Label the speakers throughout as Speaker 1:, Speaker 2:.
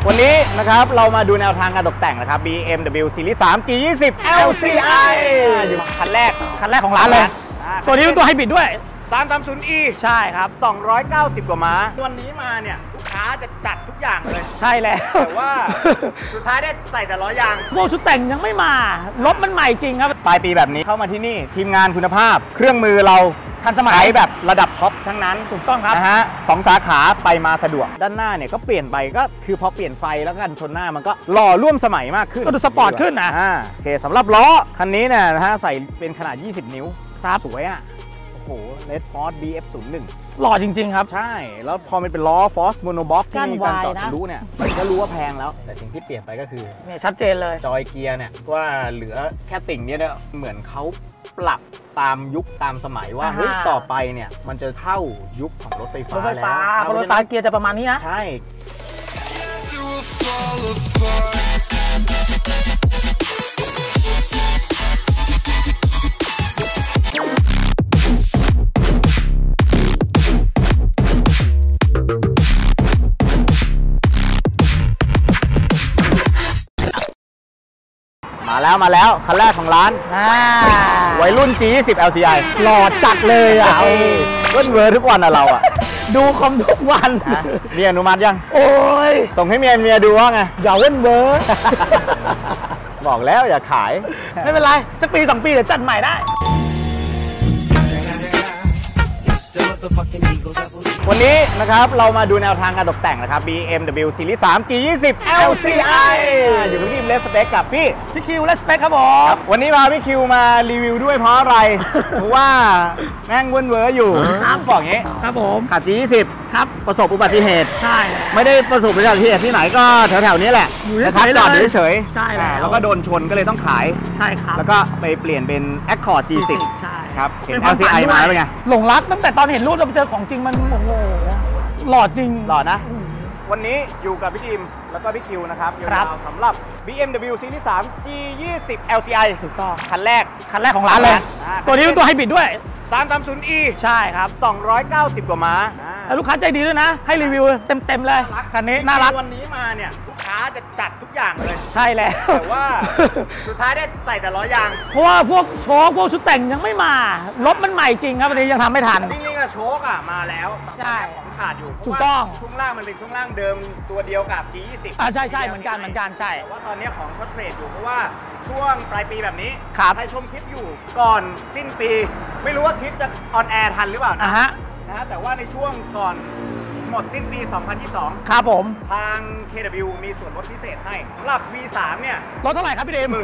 Speaker 1: วันนี้นะครับเรามาดูแนวทางการตกแต่งนะครับ BMW Series 3 G20 LCI อยู่คันแรกของร้านเลย
Speaker 2: ตัวนี้เป็นตัวไฮบริดด้วย
Speaker 1: 330e
Speaker 2: ใช่ครับ
Speaker 1: 290กว่าม้าวันนี้มาเนี่ยลูกค้าจะจัดทุกอย่างเลย
Speaker 2: ใช่แล้ว
Speaker 1: แต่ว่าสุดท้ายได้ใส่แต่ล้อยาง
Speaker 2: พวกชุดแต่งยังไม่มารถมันใหม่จริงครับ
Speaker 1: ปลายปีแบบนี้เข้ามาที่นี่ทีมงานคุณภาพเครื่องมือเราทันสมัยแบบระดับท็อปทั้งนั้น
Speaker 2: ถูกต้องครับ
Speaker 1: นะฮะ2 สาขาไปมาสะดวกด้านหน้าเนี่ยก็เปลี่ยนไปก็คือพอเปลี่ยนไฟแล้วกันชนหน้ามันก็หล่อร่วมสมัยมากขึ้น
Speaker 2: ก็ดูสปอร์ตขึ้นนะ
Speaker 1: โอเคสำหรับล้อคันนี้เนี่ยนะฮะใส่เป็นขนาด20 นิ้ว
Speaker 2: ครับ
Speaker 1: สวยอ่ะโอ้โห Red Force BF01
Speaker 2: หล่อจริงๆครับ
Speaker 1: ใช่แล้วพอมันเป็นล้อ Force Monobox
Speaker 2: ที่
Speaker 1: มีการต่อทะลุเนี่ยมันก็รู้ว่าแพงแล้วแต่สิ่งที่เปลี่ยนไปก็คือ
Speaker 2: เนี่ยชัดเจนเลย
Speaker 1: จอยเกียร์เนี่ยว่าเหลือแค่ติ่งเนี่ยเหมือนเขาปรับตามยุคตามสมัยว่าเฮ้ยต่อไปเนี่ยมันจะเท่ายุคของรถไฟฟ้าแล้ว
Speaker 2: รถไฟฟ้าเกียร์จะประมาณนี้นะ
Speaker 1: ใช่มาแล้วคันแรกของร้านวัยรุ่น G20 LCI
Speaker 2: หล่อจัดเลยอ่ะ
Speaker 1: เล่นเวอร์ทุกวันอะเราอะ
Speaker 2: ดูคอมทุกวัน
Speaker 1: เมียอนุมัติยัง
Speaker 2: โอ้ย
Speaker 1: ส่งให้เมียดูว่าไง
Speaker 2: อย่าเล่นเวอร์
Speaker 1: บอกแล้วอย่าขาย
Speaker 2: ไม่เป็นไรสักปี2 ปีเดี๋ยวจัดใหม่ได้
Speaker 1: วันนี้นะครับเรามาดูแนวทางการตกแต่งนะครับ BMW Series 3 G20 LCI อยู่กับพี่เลสเปคกับพี่
Speaker 2: คิวเลสเปคครับผม
Speaker 1: วันนี้พาพี่คิวมารีวิวด้วยเพราะอะไร เพราะว่าแม่งเวิร์อยู่บอกอย่างนี้
Speaker 2: ครับผม
Speaker 1: ขับ G20
Speaker 2: ครับ
Speaker 1: ประสบอุบัติเหตุ
Speaker 2: ใช่
Speaker 1: ไม่ได้ประสบอุบัติเหตุที่ไหนก็แถวๆนี้แหละ
Speaker 2: นะครับ
Speaker 1: จอดเฉย
Speaker 2: ใช่
Speaker 1: แล้วก็โดนชนก็เลยต้องขาย
Speaker 2: ใช่ครับ
Speaker 1: แล้วก็ไปเปลี่ยนเป็น Accord G10
Speaker 2: ใช่
Speaker 1: ครับเห็น LCI มาแล้วเป็นไง
Speaker 2: หลงรักตั้งแต่ตอนเห็นรูปเราไปเจอของจริงมันโอ้โหหล่อจริง
Speaker 1: หล่อนะวันนี้อยู่กับพี่ทีมแล้วก็พี่คิวนะครับสำหรับ BMW Series 3 G20 LCI
Speaker 2: ถูกต้อง
Speaker 1: คันแรก
Speaker 2: ของร้านเลยตัวนี้เป็นตัวไฮบริดด้วย
Speaker 1: 330e
Speaker 2: ใช่ครับ
Speaker 1: 290กว่าม้า
Speaker 2: แล้วลูกค้าใจดีด้วยนะให้รีวิวเต็มเลยคันนี้น่ารัก
Speaker 1: วันนี้มาเนี่ยลูกค้าจะจัดทุกอย่างเลย
Speaker 2: ใช่แล้ว
Speaker 1: แต่ว่าสุดท้ายได้ใส่แต่ล้อยาง
Speaker 2: เพราะว่าพวกโชคพวกชุดแต่งยังไม่มารถมันใหม่จริงครับวันนี้ยังทำไม่ทัน
Speaker 1: นี่ก็โชคอ่ะมาแล้ว
Speaker 2: ใช่
Speaker 1: ของขาดอยู่
Speaker 2: ถูกต้อง
Speaker 1: ช่วงล่างมันเป็นช่วงล่างเดิมตัวเดียวกับ G20
Speaker 2: ใช่เหมือนกันใช่
Speaker 1: แต่ว่าตอนนี้ของช็อตเทรดอยู่เพราะว่าช่วงปลายปีแบบนี้
Speaker 2: ใค
Speaker 1: รชมคลิปอยู่ก่อนสิ้นปีไม่รู้ว่าคลิปจะออนแอร์ทันหรือเปล่านะฮะแต่ว่าในช่วงก่อนหมดสิ้นปี 2022
Speaker 2: ครับผม
Speaker 1: ทาง KW มีส่วนลดพิเศษให้สำหรับ V3 เนี่ย
Speaker 2: ลดเท่าไหร่ครับพี่เดม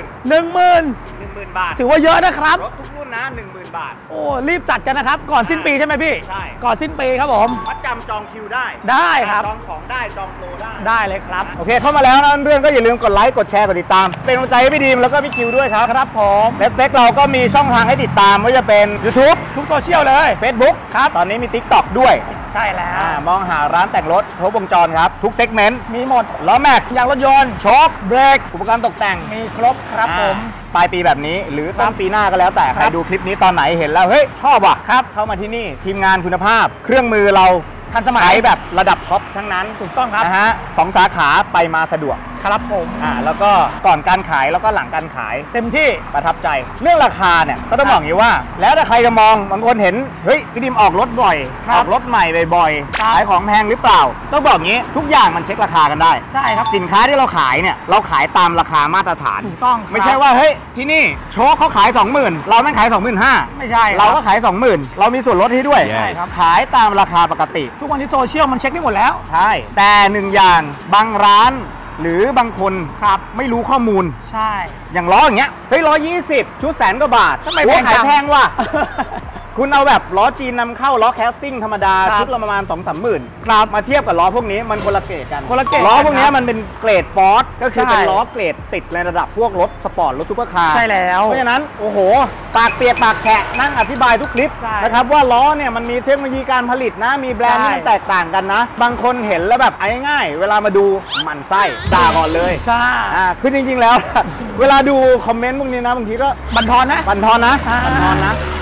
Speaker 1: 10,000 บาท
Speaker 2: ถือว่าเยอะนะครับ
Speaker 1: รถทุกรุ่นนะ 10,000 บาท
Speaker 2: โอ้รีบจัดกันนะครับก่อนสิ้นปีใช่ไหมพี่
Speaker 1: ใช่
Speaker 2: ก่อนสิ้นปีครับผม
Speaker 1: มัดจำจองคิว
Speaker 2: ได้ครับ
Speaker 1: จองของได้จองโปร
Speaker 2: ได้เลยครับ
Speaker 1: โอเคเข้ามาแล้วนะเพื่อนก็อย่าลืมกดไลค์กดแชร์กดติดตามเป็นกำลังใจให้พี่ดีมแล้วก็พี่คิวด้วยครับ
Speaker 2: ผม
Speaker 1: เลสเปคเราก็มีช่องทางให้ติดตามไม่ว่าจะเป็น YouTube
Speaker 2: ทุกโซเชียลเลย
Speaker 1: Facebook ครับตอนนี้มี TikTok ด้วย
Speaker 2: ใช่แล้ว
Speaker 1: มองหาร้านแต่งรถครบวงจรครับทุกเซกเมนต์
Speaker 2: มีหมด
Speaker 1: ล้อแม็กซ์
Speaker 2: ยางรถยนต์
Speaker 1: โชคเบรกอุปกรณ์ตกแต่ง
Speaker 2: มีครบครับผม
Speaker 1: ปลายปีแบบนี้หรือต้นปีหน้าก็แล้วแต่ใครดูคลิปนี้ตอนไหนเห็นแล้วเฮ้ยชอบว่ะครับเข้ามาที่นี่ทีมงานคุณภาพเครื่องมือเรา
Speaker 2: ทันสมัย
Speaker 1: แบบระดับท็อปทั้งนั้น
Speaker 2: ถูกต้องครับ
Speaker 1: นะฮะ2 สาขาไปมาสะดวก
Speaker 2: ครับผม
Speaker 1: แล้วก็ก่อนการขายแล้วก็หลังการขาย
Speaker 2: เต็มที่
Speaker 1: ประทับใจเรื่องราคาเนี่ยก็ต้องบอกอย่างนี้ว่าแล้วถ้าใครจะมองบางคนเห็นเฮ้ยพี่ดิมออกรถบ่อยออกรถใหม่บ่อยขายของแพงหรือเปล่าต้องบอกอย่างนี้ทุกอย่างมันเช็คราคากันได้
Speaker 2: ใช่ครับ
Speaker 1: สินค้าที่เราขายเนี่ยเราขายตามราคามาตรฐาน
Speaker 2: ถูกต้อง
Speaker 1: ไม่ใช่ว่าเฮ้ยที่นี่โชคเขาขาย 20,000เราไม่ขาย 25,000
Speaker 2: ไม่ใช่
Speaker 1: เราก็ขาย 20,000เรามีส่วนลดให้ด้วยใช่ครับขายตามราคาปกติ
Speaker 2: ทุกวันนี้โซเชียลมันเช็คได้หมดแล้ว
Speaker 1: ใช่แต่1อย่างบางร้านหรือบางคน
Speaker 2: ครับ
Speaker 1: ไม่รู้ข้อมูล
Speaker 2: ใช่
Speaker 1: อย่างล้ออย่างเงี้ยเฮ้ย120ชุด100,000 กว่าบาท
Speaker 2: ทำไม
Speaker 1: ขายแพงว่ะ คุณเอาแบบล้อจีนนำเข้าล้อแคสซิ่งธรรมดาชุดละประมาณ 2-3 หมื่นครับมาเทียบกับล้อพวกนี้มันคนละเกรดกันล้อพวกนี้มันเป็นเกรดฟอร์ดก็คือเป็นล้อเกรดติดในระดับพวกรถสปอร์ตรถซุปเปอร์คาร์
Speaker 2: ใช่แล้ว
Speaker 1: เพราะฉะนั้นโอ้โหปากเปียกปากแฉะนั่งอธิบายทุกคลิปนะครับว่าล้อเนี่ยมันมีเทคโนโลยีการผลิตนะมีแบรนด์ที่มันแตกต่างกันนะบางคนเห็นแล้วแบบง่ายๆเวลามาดูมันไส้ด่าก่อนเลย
Speaker 2: ใช่
Speaker 1: คือจริงๆแล้วเวลาดูคอมเมนต์พวกนี้นะบางทีก็
Speaker 2: บั่นทอนนะ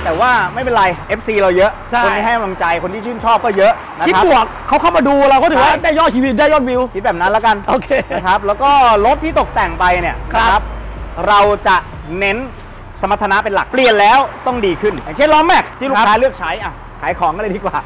Speaker 1: แต่ว่าไม่เป็นไร FC เราเยอะ คนที่ให้กำลังใจคนที่ชื่นชอบก็เยอะนะครับ
Speaker 2: คิดบวกเขาเข้ามาดูเราก็ถือว่าได้ยอดวิวได้ยอดวิว
Speaker 1: คิดแบบนั้นแล้วกัน
Speaker 2: โอเค
Speaker 1: นะครับแล้วก็รถที่ตกแต่งไปเนี่ย
Speaker 2: ครับ
Speaker 1: นะครับเราจะเน้นสมรรถนะเป็นหลักเปลี่ยนแล้วต้องดีขึ้นอย่างเช่นล้อแม็กที่ลูกค้าเลือกใช้อ่ะขายของกันเลยดีกว่า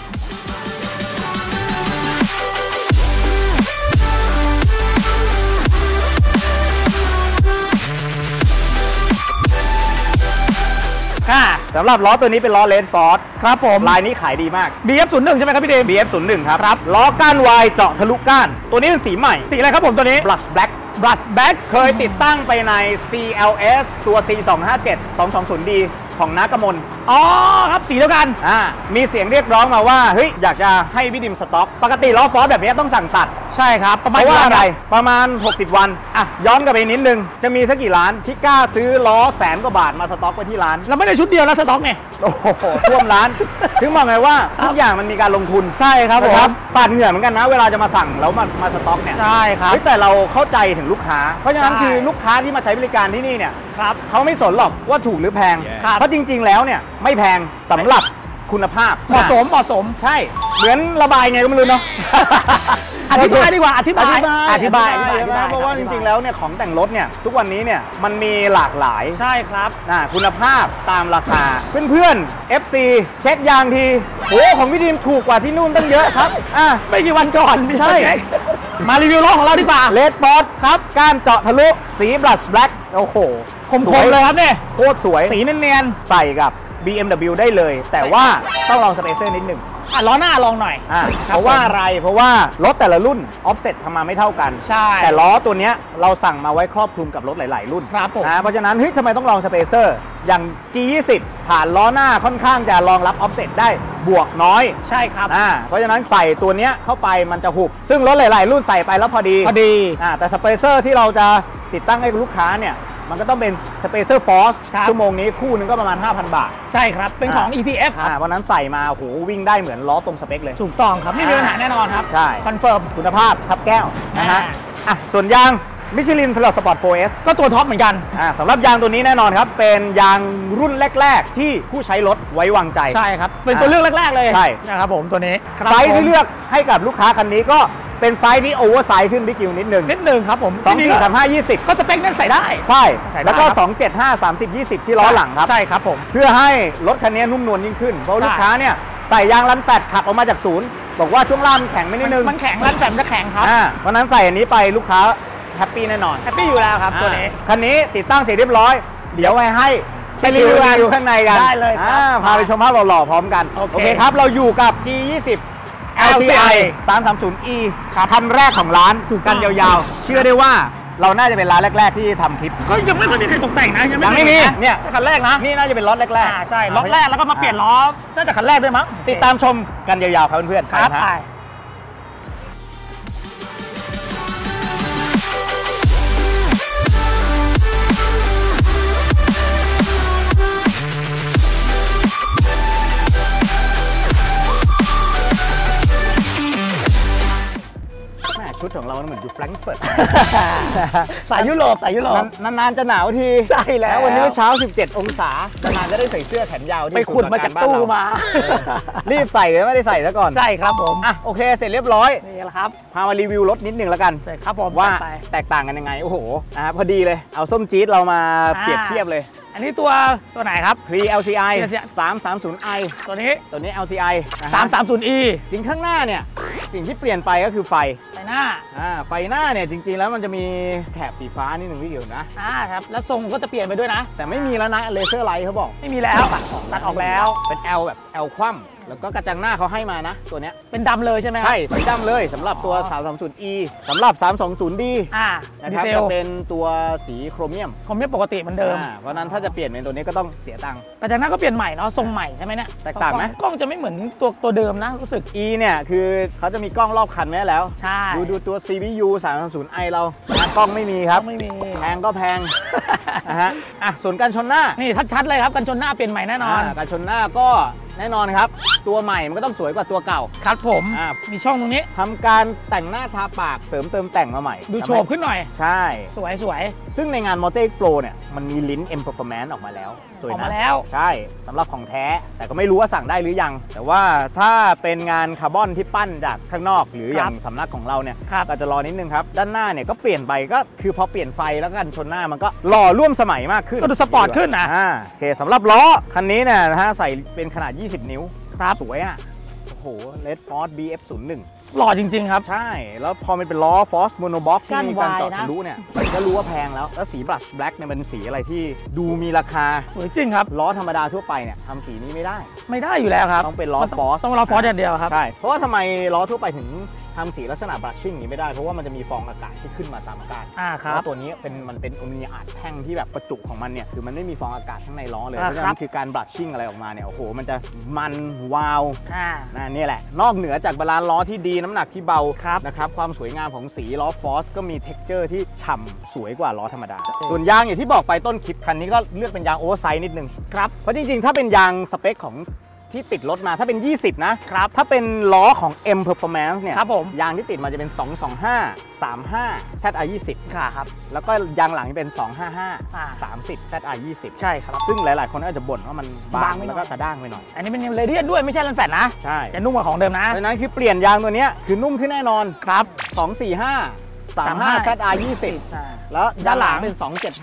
Speaker 1: สำหรับล้อตัวนี้เป็นล้อเลนฟอร์ด
Speaker 2: ครับผม
Speaker 1: ลายนี้ขายดีมาก
Speaker 2: BF01 ใช่ไหมครับพี่เดม
Speaker 1: BF01 ครับล้อก้านวายเจาะทะลุก้านตัวนี้เป็นสีใหม่
Speaker 2: สีอะไรครับผมตัวนี้
Speaker 1: Blush Black
Speaker 2: Brush Back
Speaker 1: เคยติดตั้งไปใน CLS ตัว C257 220D ของน้ากมล
Speaker 2: อ๋อครับสีเดียวกัน
Speaker 1: มีเสียงเรียกร้องมาว่าเฮ้ยอยากจะให้พี่ดิมสต็อกปกติล้อฟอร์ดแบบนี้ต้องสั่งตัด
Speaker 2: ใช่ครับประมาณ
Speaker 1: เพราะว่าอะไรประมาณ60 วันย้อนกลับไปนิดนึงจะมีสักกี่ร้านที่กล้าซื้อล้อ100,000 กว่าบาทมาสต็อกไว้ที่ร้าน
Speaker 2: เราไม่ได้ชุดเดียวแล้วสต็อกไง
Speaker 1: โอ้โหท่วมร้านถึงบอกไงว่าทุกอย่างมันมีการลงทุน
Speaker 2: ใช่ครับผม
Speaker 1: ปาดเหงื่อเหมือนกันนะเวลาจะมาสั่งแล้วมาสต็อกเนี่ย
Speaker 2: ใช่ครับ
Speaker 1: แต่เราเข้าใจถึงลูกค้าเพราะฉะนั้นคือลูกค้าที่มาใช้บริการที่นี่เนี่ยเขาไม่สนหรอกว่าถูกหรือแพงเพราะจริงๆแล้วเนี่ยไม่แพงสำหรับคุณภาพ
Speaker 2: เหมาะสม
Speaker 1: ใช่เหมือนระบายไงก็ไม่รู้เนาะ
Speaker 2: อธิบายดีกว่าอธิบาย
Speaker 1: เพราะว่าจริงๆแล้วเนี่ยของแต่งรถเนี่ยทุกวันนี้เนี่ยมันมีหลากหลาย
Speaker 2: ใช่ครับ
Speaker 1: คุณภาพตามราคาเพื่อนๆ FC เช็คยางทีโอ้ของพี่ดีมถูกกว่าที่นู่นตั้งเยอะครับ
Speaker 2: ไม่กี่วันก่อน
Speaker 1: ใช่
Speaker 2: มารีวิวล้อของเราดีกว่า
Speaker 1: เลดบอสครับก้านเจาะทะลุสีบลัชแบล็กโอ้โห
Speaker 2: คมเลยครับเนี่ย
Speaker 1: โคตรสวย
Speaker 2: สีเนียน
Speaker 1: ใส่กับ BMW ได้เลยแต่ว่าต้องลองสเปเซอร์นิดหนึ่ง
Speaker 2: ล้อหน้าลองหน่อย
Speaker 1: เพราะว่าอะไรเพราะว่ารถแต่ละรุ่นออฟเซ็ตทำมาไม่เท่ากัน
Speaker 2: ใช่
Speaker 1: แต่ล้อตัวนี้เราสั่งมาไว้ครอบคลุมกับรถหลายๆรุ่น
Speaker 2: ครับผม
Speaker 1: เพราะฉะนั้นเฮ้ยทำไมต้องลองสเปเซอร์อย่าง G20 ฐานล้อหน้าค่อนข้างจะรองรับออฟเซ็ตได้บวกน้อย
Speaker 2: ใช่ครับ
Speaker 1: เพราะฉะนั้นใส่ตัวนี้เข้าไปมันจะหุบซึ่งรถหลายๆรุ่นใส่ไปแล้วพอดีแต่สเปเซอร์ที่เราจะติดตั้งให้ลูกค้าเนี่ยมันก็ต้องเป็นสเปเซอร์ฟอร์สชั่วโมงนี้คู่นึงก็ประมาณ 5,000 บาท
Speaker 2: ใช่ครับเป็นของ ETF
Speaker 1: วันนั้นใส่มาโอ้โหวิ่งได้เหมือนล้อตรงสเปคเลย
Speaker 2: ถูกต้องครับไม่มีปัญหาแน่นอนครับ
Speaker 1: ใช่
Speaker 2: คอนเฟิร์ม
Speaker 1: คุณภาพทับแก้วนะฮะส่วนยางมิชลินพลอตสปอร์ต 4S
Speaker 2: ก็ตัวท็อปเหมือนกัน
Speaker 1: สำหรับยางตัวนี้แน่นอนครับเป็นยางรุ่นแรกๆที่ผู้ใช้รถไว้วางใจ
Speaker 2: ใช่ครับเป็นตัวเลือกแรกๆเลย
Speaker 1: ใช่
Speaker 2: นะครับผมตัวนี้
Speaker 1: ไซส์ที่เลือกให้กับลูกค้าคันนี้ก็เป็นไซส์ที่โอเวอร์ไซส์ขึ้นบิ๊กกิวนิดนึง
Speaker 2: ครับผม
Speaker 1: 243520
Speaker 2: ก็สเปคนั้นใส่ได้
Speaker 1: ใช่แล้วก็275 3020ที่ล้อหลังครับ
Speaker 2: ใช่ครับผม
Speaker 1: เพื่อให้รถคันนี้นุ่มนวลยิ่งขึ้นเพราะลูกค้าเนี่ยใส่ยางรันแปดขับออกมาจากศูนย์บอกว่าช่วงล่างมันแข็งไม่นิดนึง
Speaker 2: มันแข็งรันแปดจะแข็งครับ
Speaker 1: เพราะนั้นใส่อันนี้ไปลูกค้าแฮปปี้แน่นอน
Speaker 2: แฮปปี้อยู่แล้วครับตัวนี้
Speaker 1: คันนี้ติดตั้งเสร็จเรียบร้อยเดี๋ยวไว้ให้ไปรีวิวอยู่ข้างในกัน
Speaker 2: ได้เลย
Speaker 1: พาไปชมภาพหล่อๆพร้อมกันโอเคครับเราอยู่กับ G20 LCI 330e คันแรกของร้านกันยาวๆเชื่อได้ว่าเราน่าจะเป็นร้านแรกๆที่ทำคลิป
Speaker 2: ก็ยังไม่เคยมีใครตกแต่งนะ
Speaker 1: ยังไม่มีเนี่ย
Speaker 2: คันแรกนะ
Speaker 1: นี่น่าจะเป็นล็อตแรก
Speaker 2: ๆใช่ล็อตแรกแล้วก็มาเปลี่ยนล้อน่าจะคันแรกด้วยมั้ง
Speaker 1: ติดตามชมกันยาวๆครับเพื่อนๆ
Speaker 2: ครับ
Speaker 1: ชุดของเราเหมือนอยู่แฟรงก์เฟิร์ต
Speaker 2: สายยุโรป
Speaker 1: นานๆจะหนาวที
Speaker 2: ใช่แล้ว
Speaker 1: วันนี้เช้า17 องศานานๆจะได้ใส่เสื้อแขนยาวที่
Speaker 2: ไปขุดมาจากตู้มา
Speaker 1: รีบใส่เลยไม่ได้ใส่ซะก่อน
Speaker 2: ใช่ครับผม
Speaker 1: โอเคเสร็จเรียบร้อย
Speaker 2: นี่แหละครับ
Speaker 1: พามารีวิวรถนิดนึงแล้วกัน
Speaker 2: ใช่ครับผม
Speaker 1: ว่าแตกต่างกันยังไงโอ้โหพอดีเลยเอาส้มจี๊ดเรามาเปรียบเทียบเลย
Speaker 2: อันนี้ตัวไหนครับ
Speaker 1: LCI 330i
Speaker 2: ตัวนี้
Speaker 1: LCI
Speaker 2: 330e
Speaker 1: จริงข้างหน้าเนี่ยสิ่งที่เปลี่ยนไปก็คือไฟ
Speaker 2: หน้า
Speaker 1: ไฟหน้าเนี่ยจริงๆแล้วมันจะมีแถบสีฟ้านิดหนึ่งพี่เกี่ยว
Speaker 2: นะครับแล้วทรงก็จะเปลี่ยนไปด้วยนะ
Speaker 1: แต่ไม่มีแล้วนะเลเซอร์ไลท์เขาบอก
Speaker 2: ไม่มีแล้วตัดออกแล้ว
Speaker 1: เป็น L แบบ L คว่ำแล้วก็กระจังหน้าเขาให้มานะตัวเนี้ย
Speaker 2: เป็นดำเลยใช่ไหม
Speaker 1: ใช่สีดำเลยสำหรับตัว 320e สำหรับ 320d นะครับจะเป็นตัวสีโครเมียม
Speaker 2: ปกติเหมือนเดิม
Speaker 1: เพราะนั้นถ้าจะเปลี่ยนเป็นตัวนี้ก็ต้องเสียตังค์
Speaker 2: กระจังหน้าก็เปลี่ยนใหม่เนาะทรงใหม่ใช่ไหมเนี่ย
Speaker 1: แตกต่างไหม
Speaker 2: กล้องจะไม่เหมือนตัวเดิมนะรู้สึก
Speaker 1: e เนี่ยคือเขาจะมีกล้องรอบคันไว้แล้ว
Speaker 2: ใช่
Speaker 1: ดูตัว CPU 330i เรากล้องไม่มีครับ
Speaker 2: ไม่มี
Speaker 1: แพงก็แพงส่วนกันชนหน้า
Speaker 2: นี่ชัดๆเลยครับกันชนหน้าเปลี่ยนใหม่แน่นอน
Speaker 1: กันชนหน้าก็แน่นอนครับตัวใหม่มันก็ต้องสวยกว่าตัวเก่า
Speaker 2: ครับผมมีช่องตรงนี้
Speaker 1: ทำการแต่งหน้าทาปากเสริมเติมแต่งมาใหม่
Speaker 2: ดูโฉบขึ้นหน่อย
Speaker 1: ใช่
Speaker 2: สวย
Speaker 1: ซึ่งในงาน Motto X Pro เนี่ยมันมีลิ้น M Performance ออกมาแล้วสวยนะ
Speaker 2: ออกมาแล้ว
Speaker 1: ใช่สำหรับของแท้แต่ก็ไม่รู้ว่าสั่งได้หรือยัง แต่ว่าถ้าเป็นงานคาร์บอนที่ปั้นจากข้างนอกหรืออย่างสำนักของเราเนี่ยก็จะรอนิดนึงครับด้านหน้าเนี่ยก็เปลี่ยนไปก็คือพอเปลี่ยนไฟแล้วกันชนหน้ามันก็หล่อร่วมสมัยมากขึ้น
Speaker 2: ก็ดูสปอร์ตขึ้นนะ
Speaker 1: โอเคสำหรับล้อคันนี้เนี่ยนะฮะใส่เป็นขนาด20 นิ้วสวยอ่ะโอ้โห Red Force BF01
Speaker 2: หล่อจริงๆครับ
Speaker 1: ใช่แล้วพอมันเป็นล้อ Force Monobox ที่มีการเจาะทะลุเนี่ยก็รู้ว่าแพงแล้วสีบลัชแบล็กเนี่ยเป็นสีอะไรที่ดูมีราคา
Speaker 2: สวยจริงครับ
Speaker 1: ล้อธรรมดาทั่วไปเนี่ยทำสีนี้ไม่ได้
Speaker 2: อยู่แล้วครับ
Speaker 1: ต้องเป็นล้อ Force
Speaker 2: ต้องล้อ Force อย่างเดียวครับ
Speaker 1: ใช่เพราะว่าทำไมล้อทั่วไปถึงทำสีลักษณะบลัชชิ่งอย่างนี้ไม่ได้เพราะว่ามันจะมีฟองอากาศที่ขึ้นมาตามก้านแล้วตัวนี้มันเป็นอลูมิเนียมอัดแท่งที่แบบประจุของมันเนี่ยคือมันไม่มีฟองอากาศข้างในล้อเลยเพราะฉะนั้นคือการบลัชชิ่งอะไรออกมาเนี่ยโอ้โหมันจะมันวาวนี่แหละนอกเหนือจากบาลานซ์ล้อที่ดีน้ำหนักที่เบานะครับความสวยงามของสีล้อ Force ก็มีเท็กเจอร์ที่ฉ่ำสวยกว่าล้อธรรมดาส่วนยางอย่างที่บอกไปต้นคลิปคันนี้ก็เลือกเป็นยางโอเวอร์ไซส์นิดนึงครับเพราะจริงๆถ้าเป็นยางสเปคของที่ติดรถมาถ้าเป็น20นะครับถ้าเป็นล้อของ M Performance เนี่ยยางที่ติดมาจะเป็น 225 35 ZR20
Speaker 2: ครับ
Speaker 1: แล้วก็ยางหลังจะเป็น 255 30 ZR20
Speaker 2: ใช่ครับ
Speaker 1: ซึ่งหลายๆคนก็จะบ่นว่ามันบางแล้วก็กระด้างไปหน่อย
Speaker 2: อันนี้เป็นเรเดียนด้วยไม่ใช่ลันแฟตนะ
Speaker 1: ใช่
Speaker 2: จะนุ่มกว่าของเดิมนะ
Speaker 1: เพราะนั้นคือเปลี่ยนยางตัวนี้คือนุ่มขึ้นแน่นอนครับ245 35 ZR20 แล้วด้านหลังเป็น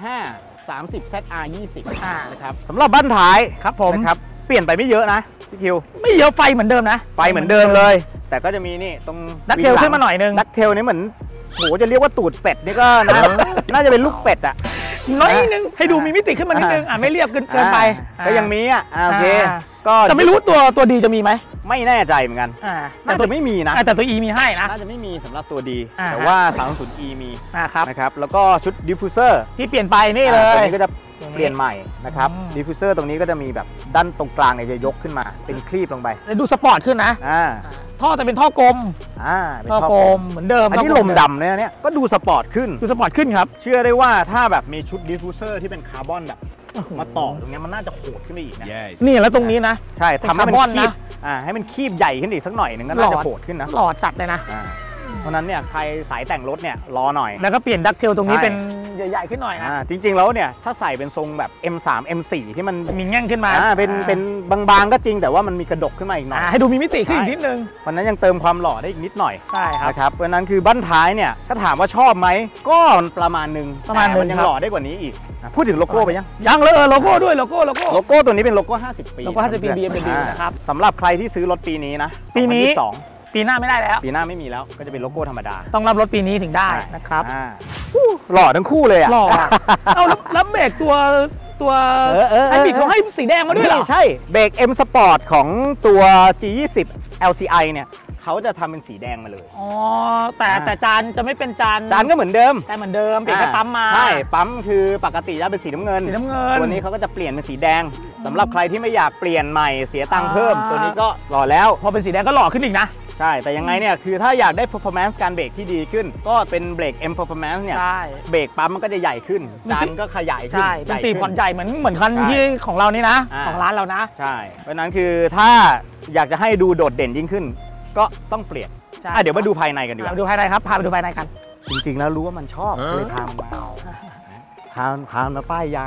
Speaker 1: 275 30 ZR20 นะครับสำหรับบั้นท้าย
Speaker 2: ครับผม
Speaker 1: นะครับเปลี่ยนไปไม่เยอะนะพี่คิว
Speaker 2: ไม่เยอะไฟเหมือนเดิมนะ
Speaker 1: ไฟเหมือนเดิมเลยแต่ก็จะมีนี่ตรง
Speaker 2: ดักเทลขึ้นมาหน่อยนึง
Speaker 1: ดักเทลนี่เหมือนโหจะเรียกว่าตูดเป็ดนี่ก็น่าจะเป็นลูกเป็ดอ่ะ
Speaker 2: น้อยนึงให้ดูมีมิติขึ้นมานิดนึงไม่เรียบเกินไป
Speaker 1: ก็ยังมีโอเค
Speaker 2: ก็แต่ไม่รู้ตัวดีจะมีไหม
Speaker 1: ไม่แน่ใจเหมือนกันน่าจะไม่มีนะ
Speaker 2: แต่ตัว E มีให้นะ
Speaker 1: น่าจะไม่มีสำหรับตัวดีแต่ว่า 360E มีนะครับแล้วก็ชุดดิฟฟิวเซอร์
Speaker 2: ที่เปลี่ยนไปนี่เลย
Speaker 1: ตัวนี้ก็จะเปลี่ยนใหม่นะครับดิฟฟิวเซอร์ตรงนี้ก็จะมีแบบด้านตรงกลางเนี่ยจะยกขึ้นมาเป็นคลีปลงไป
Speaker 2: ดูสปอร์ตขึ้นนะท่อจะเป็นท่อกลมท่อกลมเหมือนเดิม
Speaker 1: อันนี้ลมดำเนี่ยก็ดูสปอร์ตขึ้น
Speaker 2: ครับ
Speaker 1: เชื่อได้ว่าถ้าแบบมีชุดดิฟฟิวเซอร์ที่เป็นคาร์บอนแบบมาต่อตรงนี้มันน่าจะโหดขึ้นไปอีกนะ
Speaker 2: นี่แล้วตรงนี้นะ
Speaker 1: ใช่ทำให้มันคีบให้มันคีบใหญ่ขึ้นอีกสักหน่อยนึงก็น่าจะโหดขึ้นนะ
Speaker 2: หล่อจัดเลยนะ
Speaker 1: เพราะนั้นเนี่ยใครสายแต่งรถเนี่ยรอหน่อย
Speaker 2: แล้วก็เปลี่ยนดักเทลตรงนี้เป็นใหญ่ๆขึ้นหน่อยนะ
Speaker 1: จริงๆแล้วเนี่ยถ้าใส่เป็นทรงแบบ M3 M4 ที่มัน
Speaker 2: มีแง่งขึ้นมา
Speaker 1: เป็นบางๆก็จริงแต่ว่ามันมีกระดกขึ้นมาอีกหน่อย
Speaker 2: ให้ดูมีมิติขึ้นอีกนิดนึง
Speaker 1: เพราะนั้นยังเติมความหล่อได้อีกนิดหน่อย
Speaker 2: ใช่ครับ
Speaker 1: นะครับเพราะนั้นคือบั้นท้ายเนี่ยถ้าถามว่าชอบไหมก็ประมาณนึงมันยังหล่อได้กว่านี้อีกพูดถึงโลโก้ไป
Speaker 2: ยังเลยโลโก้ด้วยโลโก้
Speaker 1: ตัวนี้เป็นโลโก้50 ปี
Speaker 2: โลโก้50 ปี BMW นะครับ
Speaker 1: สำหรับใครที่ซื้อรถปีนี้นะ
Speaker 2: ปีนี้ปีหน้าไม่ได้แล้ว
Speaker 1: ปีหน้าไม่มีแล้วก็จะเป็นโลโก้ธรรมดา
Speaker 2: ต้องรับรถปีนี้ถึงได้นะครับ
Speaker 1: หล่อทั้งคู่เลยอ่ะ
Speaker 2: หล่อเอาแล้วเบรกตัวไฮบริดเขาให้สีแดงมาด้วยเหรอ
Speaker 1: ใช่เบรก M Sport ของตัว G20 LCI เนี่ยเขาจะทำเป็นสีแดงมาเลย
Speaker 2: แต่จานจะไม่เป็นจาน
Speaker 1: ก็เหมือนเดิม
Speaker 2: แต่เหมือนเดิมเปลี่ยนแค่ปั๊มมา
Speaker 1: ใช่ปั๊มคือปกติจะเป็นสีน้ำเงินตัวนี้เขาก็จะเปลี่ยนเป็นสีแดงสำหรับใครที่ไม่อยากเปลี่ยนใหม่เสียตังค์เพิ่มตัวนี้ก็หล่อแล้ว
Speaker 2: พอเป็นสีแดงก็หล่อขึ้นอีกนะ
Speaker 1: ใช่แต่ยังไงเนี่ยคือถ้าอยากได้ performance การเบรกที่ดีขึ้นก็เป็นเบรก M performance เนี่ยเบรกปั๊มมันก็จะใหญ่ขึ้นจานก็ขยายขึ้น
Speaker 2: ใช่เป็นสีผ่อนใหญ่เหมือนคันที่ของเรานี่นะของร้านเรานะ
Speaker 1: ใช่เพราะนั้นคือถ้าอยากจะให้ดูโดดเด่นยิ่งขึ้นก็ต้องเปลี่ยนเดี๋ยวมาดูภายในกันดีกว่า
Speaker 2: ดูภายในครับพาไปดูภายในกัน
Speaker 1: จริงๆแล้วรู้ว่ามันชอบเลยพามันมาป้ายยา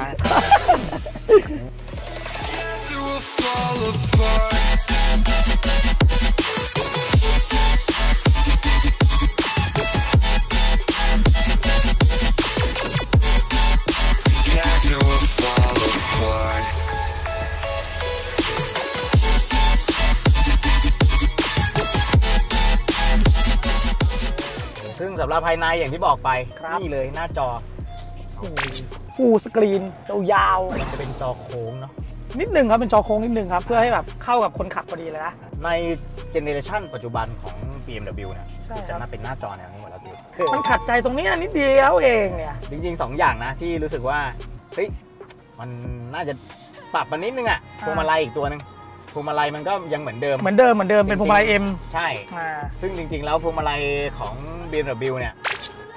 Speaker 1: ซึ่งสำหรับภายในอย่างที่บอกไปนี่เลยหน้าจอ
Speaker 2: ฟูลสกรีนยาว
Speaker 1: มันจะเป็นจอโค้งเนาะ
Speaker 2: นิดนึงครับเป็นจอโค้งนิดนึงครับเพื่อให้แบบเข้ากับคนขับพอดีเลยนะ
Speaker 1: ในเจเนอเรชันปัจจุบันของ BMW เนี่ยจะน่าเป็นหน้าจอแนวนี้หมดแล้ว
Speaker 2: มันขัดใจตรงนี้นิดเดียวเองเนี่ย
Speaker 1: จริงๆ2อย่างนะที่รู้สึกว่าเฮ้ยมันน่าจะปรับมานิดนึงพวงมาลัยอีกตัวนึงพวงมาลัยมันก็ยังเหมือนเดิมเป็น
Speaker 2: พวงมาลัย M
Speaker 1: ใช่ซึ่งจริงๆแล้วพวงมาลัยของ BMW เนี่ยถ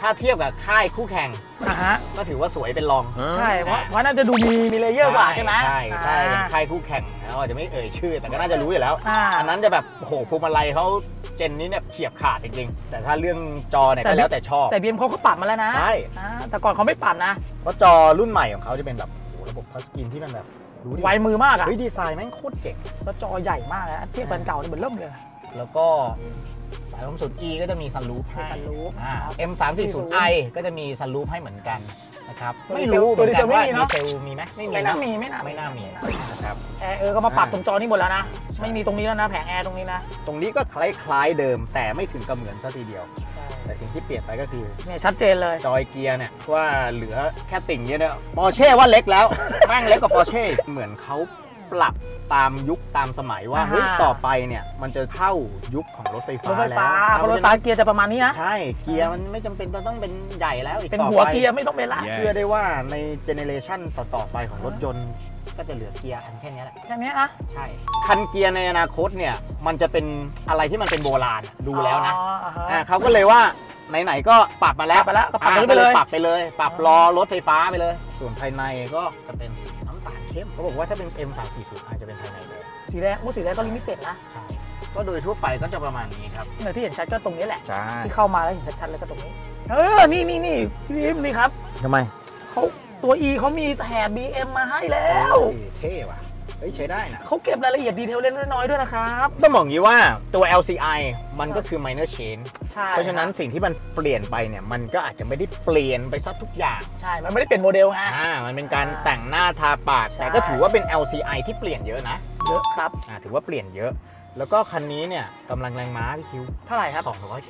Speaker 1: ถ้าเทียบกับค่ายคู่แข่ง
Speaker 2: ฮะ
Speaker 1: ก็ถือว่าสวยเป็นรอง
Speaker 2: ใช่เพราะน่าจะดูมีเลเยอร์กว่าใช่ไหม
Speaker 1: ใช่อย่างค่ายคู่แข่งเราอาจจะไม่เอ่ยชื่อแต่ก็น่าจะรู้อยู่แล้ว
Speaker 2: อ่า
Speaker 1: อันนั้นจะแบบโอ้โหพวงมาลัยเขาเจนนี้เนี่ยเฉียบขาดจริงๆแต่ถ้าเรื่องจอเนี่ยก็แล้วแต่ชอบ
Speaker 2: แต่ BM เขาก็ปรับมาแล้วนะ
Speaker 1: ใช่
Speaker 2: แต่ก่อนเขาไม่ปรับนะ
Speaker 1: เพราะจอรุ่นใหม่ของเขาจะเป็นแบบโอ้โหระบบทัชสกรีนที่มันแบบดูดิ
Speaker 2: ไวมือมากอะ
Speaker 1: เฮ้ยดีไซน์แม่งโคตรเจ๋ง
Speaker 2: แล้วจอใหญ่มากนะเทียบกับเก่านี่เหมือนเริ่มเลย
Speaker 1: แล้วก็สายลมสูตร E ก็จะมีซันรูฟให้
Speaker 2: ซันรูฟ
Speaker 1: M340i ก็จะมีซันรูฟให้เหมือนกันนะครับ
Speaker 2: ตัว
Speaker 1: ไม่
Speaker 2: ดีเซล
Speaker 1: รู้เหมือนกันว่า
Speaker 2: ตัวดี
Speaker 1: ดี
Speaker 2: เซ
Speaker 1: เซ
Speaker 2: ล
Speaker 1: ลมีไหมไม่มี
Speaker 2: ไม่
Speaker 1: นะ
Speaker 2: น่ามี
Speaker 1: นะครับ
Speaker 2: แอร์ก็มาปรับตรงจอนี่หมดแล้วนะ ไม่มีตรงนี้แล้วนะแผงแอร์ตรงนี้นะ
Speaker 1: ตรงนี้ก็คล้ายๆเดิมแต่ไม่ถึงกับเหมือนซะทีเดียว แต่สิ่งที่เปลี่ยนไปก็คือ
Speaker 2: เนี่ยชัดเจนเลย
Speaker 1: จอยเกียร์เนี่ยว่าเหลือแค่ติ่งเดียวเนี่ยปอร์เช่ว่าเล็กแล้ว แม่งเล็กกว่าปอร์เช่เหมือนเขาปรับตามยุคตามสมัยว่า
Speaker 2: อ่าฮะ
Speaker 1: เฮ้ยต่อไปเนี่ยมันจะเข้ายุคของรถไฟ
Speaker 2: ร
Speaker 1: ฟ้า
Speaker 2: ถไฟ
Speaker 1: แล้ว
Speaker 2: ฟ้าเพราะรถไฟฟ้าเกียร์จะประมาณนี้นะ
Speaker 1: ใช่เกียร์มันไม่จำเป็นต้องเป็นใหญ่แล้วอีก
Speaker 2: เป็น
Speaker 1: ต่อ
Speaker 2: หัว
Speaker 1: ไป
Speaker 2: เกียร์ไม่ต้องเป็นละ
Speaker 1: เชื่อได้ว่าในเจเนเรชันต่อๆไปของรถยนต์ก็จะเหลือเกียร์อันแค่นี้แหละ
Speaker 2: แค่นี้นะ
Speaker 1: ใช่คันเกียร์ในอนาคตเนี่ยมันจะเป็นอะไรที่มันเป็นโบราณดูแล้วนะ เขาก็เลยว่าไหนๆก็ปรับมาแล้ว
Speaker 2: ปรับไปแล้วก็ปรับไปเลย
Speaker 1: ปรับไปเลย ปรับล้อรถไฟฟ้าไปเลย ส่วนภายในก็จะเป็นสีน้ำตาลเข้มเขาบอกว่าถ้าเป็น M340 อาจจะเป็นภายในเลย
Speaker 2: สีแดงสีแดงก็ลิมิเต็ดนะ
Speaker 1: ใช่ก็โดยทั่วไปก็จะประมาณนี้ครับ
Speaker 2: เนี่ยที่เห็นชัดก็ตรงนี้แหละ
Speaker 1: ใช่
Speaker 2: ที่เข้ามาแล้วเห็นชัดๆเลยก็ตรงนี้นี่พี่พิมนี่ครับ
Speaker 1: ทำไม
Speaker 2: เขาตัว E เขามีแถบ BM มาให้แล้ว
Speaker 1: เท่ว่ะเฮ้ยใช้ได้นะ
Speaker 2: เขาเก็บรายละเอียดดีเทลเล็กน้อยๆด้วยนะครับ
Speaker 1: ต้องบอกงี้ว่าตัว LCI มันก็คือ minor change
Speaker 2: ใช่
Speaker 1: เพราะฉะนั้นสิ่งที่มันเปลี่ยนไปเนี่ยมันก็อาจจะไม่ได้เปลี่ยนไปซะทุกอย่าง
Speaker 2: ใช่ มันไม่ได้เป็นโมเดลไง
Speaker 1: มันเป็นการแต่งหน้าทาปาก
Speaker 2: ใช่
Speaker 1: แต่ก็ถือว่าเป็น LCI ที่เปลี่ยนเยอะนะ
Speaker 2: เยอะครับ
Speaker 1: ถือว่าเปลี่ยนเยอะ แล้วก็คันนี้เนี่ยกำลังแรงม้าพี่คิว
Speaker 2: เท่าไหร่ครับ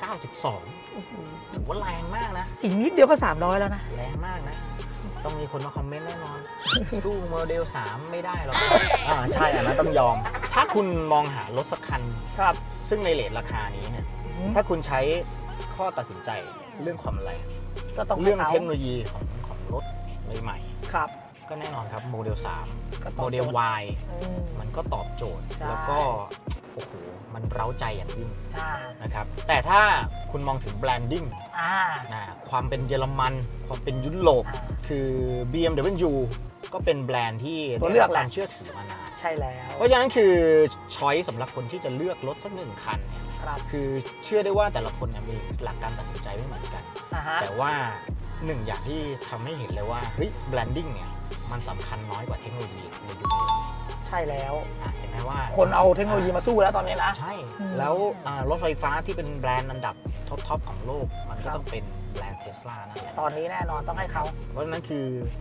Speaker 1: 292ถือว่าแรงมากนะ
Speaker 2: อีกนิดเดียวก็300แล้วนะ
Speaker 1: แรงมากนะ ต้องมีคนมาคอมเมนต์แน่นอน สู้โมเดล 3 ไม่ได้หรอกใช่อันนั้นต้องยอม ถ้าคุณมองหารถสักคัน
Speaker 2: ครับ
Speaker 1: ซึ่งในเรทราคานี้เนี่ยถ้าคุณใช้ข้อตัดสินใจเรื่องความแรง
Speaker 2: ก็ต้อง
Speaker 1: เรื่อง
Speaker 2: ให้ขา
Speaker 1: เทคโนโลยีของรถใหม่
Speaker 2: ครับ
Speaker 1: ๆก็แน่นอนครับโมเดล
Speaker 2: ก็
Speaker 1: 3
Speaker 2: ตอบ
Speaker 1: โมเดล
Speaker 2: โจทย์
Speaker 1: Y
Speaker 2: อืม
Speaker 1: มันก็ตอบโจทย์
Speaker 2: ใช่
Speaker 1: แล้วก็โอ้โหมันเร้าใจอย่างยิ่ง
Speaker 2: อ่า
Speaker 1: นะครับแต่ถ้าคุณมองถึงแบรนดิ้ง
Speaker 2: อ่า
Speaker 1: ความเป็นเยอรมันความเป็นยุโรป
Speaker 2: อ่า
Speaker 1: คือ BMW ก็เป็นแบรนด์ที่
Speaker 2: ตัวเลือก
Speaker 1: ได้รับความเชื่อถือมานาน
Speaker 2: ใช่แล้ว
Speaker 1: เพราะฉะนั้นคือช้อยสำหรับคนที่จะเลือกรถสักหนึ่งคันเนี่ย
Speaker 2: ครับ
Speaker 1: คือเชื่อได้ว่าแต่ละคนเนี่ยมีหลักการตัดสินใจไม่เหมือนกัน แต่ว่าหนึ่งอย่างที่ทำให้เห็นเลยว่าเฮ้ยแบรนดิ้งเนี่ยมันสำคัญน้อยกว่าเทคโนโลยีในยุคนี้
Speaker 2: ใช่แล้ว
Speaker 1: เห็นไหมว่า
Speaker 2: คนเอาเทคโนโลยีมาสู้แล้วตอนนี้นะ
Speaker 1: ใช่
Speaker 2: อืม
Speaker 1: แล้วรถไฟฟ้าที่เป็นแบรนด์อันดับท็อปของโลก มันก็ต้องเป็นแบรนด์เทสลานั่นแหละ
Speaker 2: ตอนนี้แน่นอนต้องให้เขา
Speaker 1: เพราะฉะนั้นคือ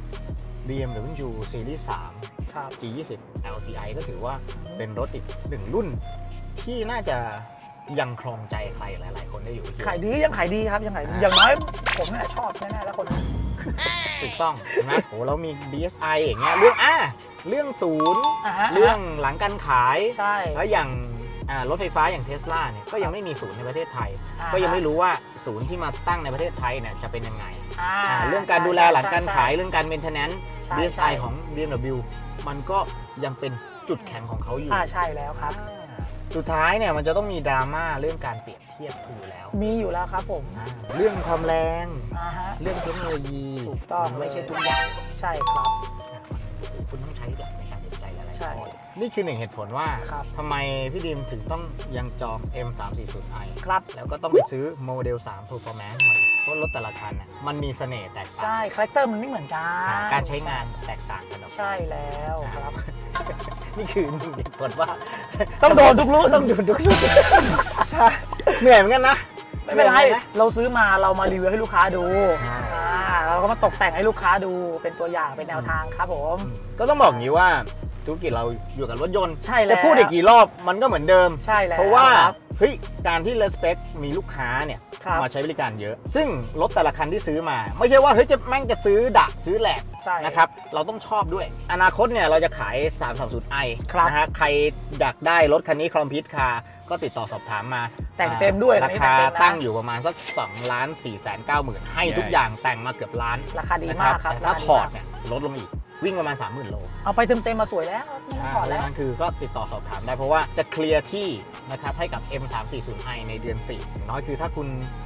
Speaker 1: BMW Series 3
Speaker 2: ครับ
Speaker 1: G20 LCI ก็ถือว่าเป็นรถอีกหนึ่งรุ่น ที่น่าจะยังครองใจใครหลาย ๆ คนได้อยู่
Speaker 2: ขายดียังขายดีครับยังขายดีอย่างน้อยผมเนี่ยชอบแน่ๆแล้วคนนี้
Speaker 1: ถูกต้องเห็นไหมโอ้เรามี DSi อย่างเงี้ยเรื่องศูนย์ เรื่องหลังการขาย
Speaker 2: ใช่
Speaker 1: แล้วอย่างรถไฟฟ้าอย่างเทสลาเนี่ยก็ยังไม่มีศูนย์ในประเทศไทย
Speaker 2: อ่า
Speaker 1: ก็ยังไม่รู้ว่าศูนย์ที่มาตั้งในประเทศไทยเนี่ยจะเป็นยังไง
Speaker 2: อ่า
Speaker 1: เรื่องการดูแลหลังการขาย
Speaker 2: ใช่
Speaker 1: เรื่องการเมนเทนแนนซ์
Speaker 2: ใช่
Speaker 1: DSi ของ BMW มันก็ยังเป็นจุดแข็งของเขาอยู่
Speaker 2: ใช่แล้วครับ
Speaker 1: สุดท้ายเนี่ยมันจะต้องมีดราม่าเรื่องการเปรียบเทียบอยู่แล้ว
Speaker 2: มีอยู่แล้วครับผม
Speaker 1: เรื่องความแรง
Speaker 2: ฮะ
Speaker 1: เรื่องเทคโนโลยี
Speaker 2: ถูกต้อง
Speaker 1: มันไม่ใช่ทุกอย่าง
Speaker 2: ใช่ครับ
Speaker 1: คุณต้องใช้หลักในการตัดสินใจหลายๆ
Speaker 2: ใช่
Speaker 1: ข้อนี่คือหนึ่งเหตุผลว่า
Speaker 2: ครับ
Speaker 1: ทำไมพี่ดิมถึงต้องยังจอง M340i
Speaker 2: ครับ
Speaker 1: แล้วก็ต้องไปซื้อโมเดล 3 Performance มาอีกเพราะรถแต่ละคันน่ะมันมีเสน่ห์แตกต่าง
Speaker 2: ใช่คาแรคเตอร์มันไม่เหมือนกัน
Speaker 1: การใช้งานแตกต่างกันออกไป
Speaker 2: ใช่แล้วครับ
Speaker 1: นี่คือหนึ่งเหตุผลว่า
Speaker 2: ต้องโดนทุกรุ่น
Speaker 1: ต้องโดนทุกรุ่นเหนื่อยเหมือนกันนะ
Speaker 2: ไม่เป็นไร
Speaker 1: หอยหมนะ
Speaker 2: เราซื้อมาเรามารีวิวให้ลูกค้าดู
Speaker 1: อ่า
Speaker 2: เราก็มาตกแต่งให้ลูกค้าดูเป็นตัวอย่างเป็นแนวทางครับผม
Speaker 1: ก็ต้องบอกอย่างนี้ว่าธุรกิจเราอยู่กับรถยนต์
Speaker 2: ใช่แล้ว
Speaker 1: จะพูดอีกกี่รอบมันก็เหมือนเดิม
Speaker 2: ใช่แล้ว
Speaker 1: เพราะว่า
Speaker 2: ครับ
Speaker 1: เฮ้ยการที่ Respect มีลูกค้าเนี่ย
Speaker 2: ครับ
Speaker 1: มาใช้บริการเยอะ ซึ่งรถแต่ละคันที่ซื้อมา ไม่ใช่ว่าเฮ้ยจะแม่งจะซื้อดักซื้อแหลก
Speaker 2: ใช่
Speaker 1: นะครับเราต้องชอบด้วย อนาคตเนี่ยเราจะขาย 330i
Speaker 2: ครับ
Speaker 1: นะฮะใครอยากได้รถคันนี้คอมพิวต์คาร์ก็ติดต่อสอบถามมา
Speaker 2: แต่งเต็มด้วย
Speaker 1: รา
Speaker 2: คันนี้
Speaker 1: คา
Speaker 2: แต่งเต็มนะ
Speaker 1: ตั้งอยู่ประมาณสัก2,490,000ให้ทุกอย่างแต่งมาเกือบล้าน
Speaker 2: ราคาดีมากครับ
Speaker 1: แต่ถ้าถอดเนี่ยลดลงมาอีกวิ่งประมาณ 30,000 โล
Speaker 2: เอาไปเต็มๆมาสวยแล้วไม่ต้องถอด
Speaker 1: เพราะ
Speaker 2: แล้ว
Speaker 1: ฉะนั้นคือก็ติดต่อสอบถามได้เพราะว่าจะเคลียร์ที่นะครับให้กับ M340i ในเดือน4อย่างน้อยคือถ้าคุณ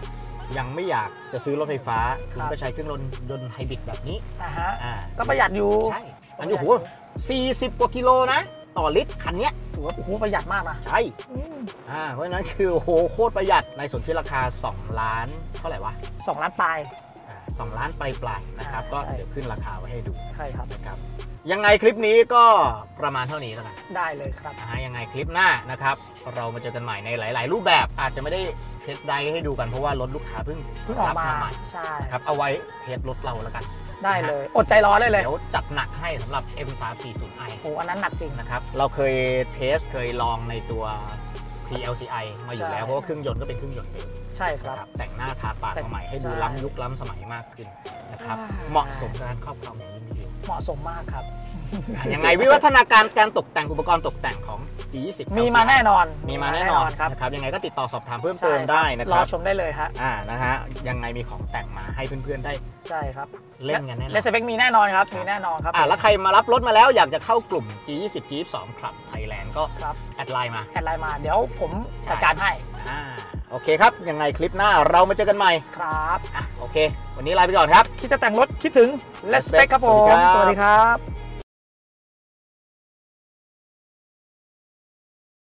Speaker 1: ยังไม่อยากจะซื้อรถไฟฟ้าคุณก็ใช้เครื่องยนต์ไฮบริดแบบนี้
Speaker 2: ก็ประหยัดอยู่
Speaker 1: ใช่อันนี้โอ้โห40 กว่ากิโลนะต่อลิตรคันนี้
Speaker 2: ถือว่าโอ้โหประหยัดมากนะ
Speaker 1: ใช่เพราะฉะนั้นคือโอ้โหโคตรประหยัดในส่วนที่ราคา2 ล้านเท่าไหร่วะ
Speaker 2: 2 ล้านปลาย
Speaker 1: 2 ล้านปลายนะครับก็เดี๋ยวขึ้นราคาไว้ให้ดู
Speaker 2: ใช่ครับ
Speaker 1: นะครับยังไงคลิปนี้ก็ประมาณเท่านี้แล้วกัน
Speaker 2: ได้เลยครับ
Speaker 1: ยังไงคลิปหน้านะครับเรามาเจอกันใหม่ในหลายๆรูปแบบอาจจะไม่ได้เทสไดให้ดูกันเพราะว่ารถลูกค้าเพิ่ง
Speaker 2: ออกมา
Speaker 1: ใหม่
Speaker 2: ใช่
Speaker 1: ครับเอาไว้เทสรถเราแล้วกัน
Speaker 2: ได้เลยอดใจรอได้เลย
Speaker 1: เดี๋ยวจัดหนักให้สำหรับ M340i
Speaker 2: โอ้อันนั้นหนักจริง
Speaker 1: นะครับเราเคยเทสเคยลองในตัว PLCI มาอยู่แล้วเพราะว่าเครื่องยนต์ก็เป็นเครื่องยนต์เดิม
Speaker 2: ใช่ครับ
Speaker 1: แต่งหน้าทาปากมาใหม่ให้ดูล้ำยุคล้ำสมัยมากขึ้นนะครับเหมาะสมกับการครอบครองอย่างยิ่งยวด
Speaker 2: เหมาะสมมากครับ
Speaker 1: ยังไงวิวัฒนาการการตกแต่งอุปกรณ์ตกแต่งของ G20
Speaker 2: มีมาแน่นอน
Speaker 1: ครับยังไงก็ติดต่อสอบถามเพิ่มเติมได้นะครับ
Speaker 2: รอชมได้เลยฮะ
Speaker 1: นะฮะยังไงมีของแต่งมาให้เพื่อนๆได้
Speaker 2: ใช่ครับ
Speaker 1: เล่นกันแน่นอน
Speaker 2: เลสเปคมีแน่นอนครับมีแน่นอนครับ
Speaker 1: แล้วใครมารับรถมาแล้วอยากจะเข้ากลุ่ม G20 G22 Club Thailand ก็แอดไลน์มา
Speaker 2: เดี๋ยวผมจัดการให้
Speaker 1: โอเคครับยังไงคลิปหน้าเรามาเจอกันใหม่
Speaker 2: ครับ
Speaker 1: โอเควันนี้ลาไปก่อนครับ
Speaker 2: คิดจะแต่งรถคิดถึงเลสเปคครับผมสวัสดีครับ